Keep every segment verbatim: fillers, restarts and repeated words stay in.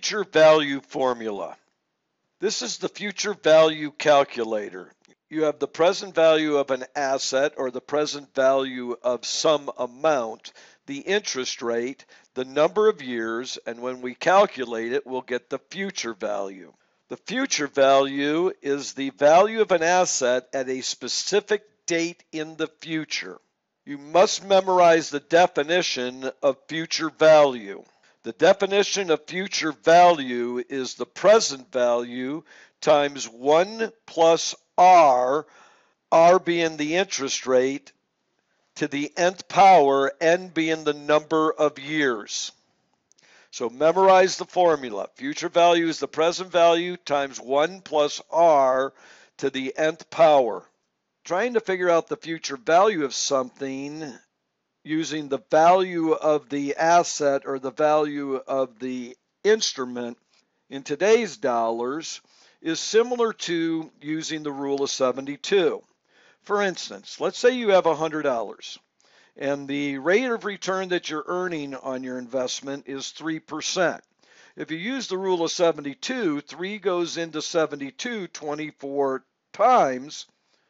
future value formula. This is the future value calculator. You have the present value of an asset or the present value of some amount, the interest rate, the number of years, and when we calculate it, we'll get the future value. The future value is the value of an asset at a specific date in the future. You must memorize the definition of future value. The definition of future value is the present value times one plus R, R being the interest rate, to the nth power, N being the number of years. So memorize the formula. Future value is the present value times one plus R to the nth power. Trying to figure out the future value of something using the value of the asset or the value of the instrument in today's dollars is similar to using the rule of seventy-two. For instance, let's say you have one hundred dollars and the rate of return that you're earning on your investment is three percent. If you use the rule of seventy-two, three goes into seventy-two twenty-four times.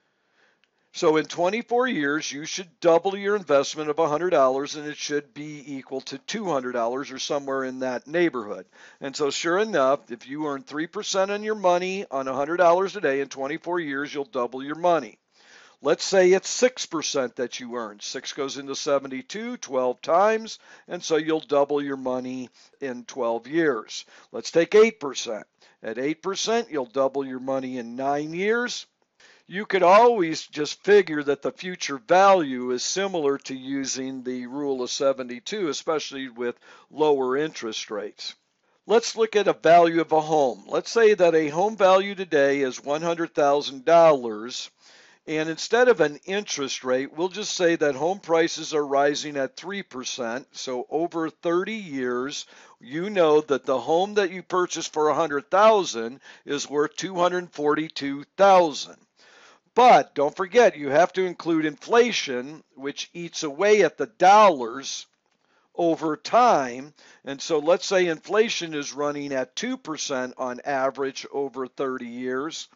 So in twenty-four years, you should double your investment of one hundred dollars, and it should be equal to two hundred dollars or somewhere in that neighborhood. And so sure enough, if you earn three percent on your money on one hundred dollars a day, in twenty-four years, you'll double your money. Let's say it's six percent that you earn. six goes into seventy-two, twelve times, and so you'll double your money in twelve years. Let's take eight percent. At eight percent, you'll double your money in nine years. You could always just figure that the future value is similar to using the rule of seventy-two, especially with lower interest rates. Let's look at a value of a home. Let's say that a home value today is one hundred thousand dollars, and instead of an interest rate, we'll just say that home prices are rising at three percent. So over thirty years, you know that the home that you purchased for one hundred thousand dollars is worth two hundred forty-two thousand dollars. But don't forget, you have to include inflation, which eats away at the dollars over time. And so let's say inflation is running at two percent on average over thirty years.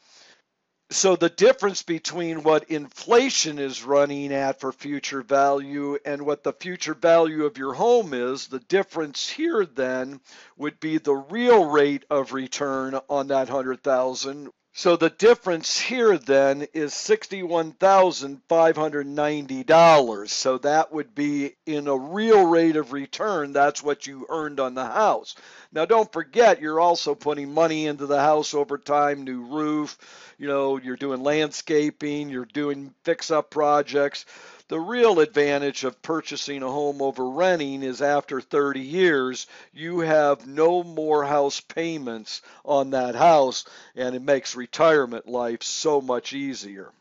So the difference between what inflation is running at for future value and what the future value of your home is, the difference here then would be the real rate of return on that one hundred thousand dollars. So the difference here then is sixty-one thousand five hundred ninety dollars. So that would be in a real rate of return. That's what you earned on the house. Now don't forget, you're also putting money into the house over time, new roof, you know, you're doing landscaping, you're doing fix-up projects. The real advantage of purchasing a home over renting is after thirty years, you have no more house payments on that house, and it makes retirement life so much easier.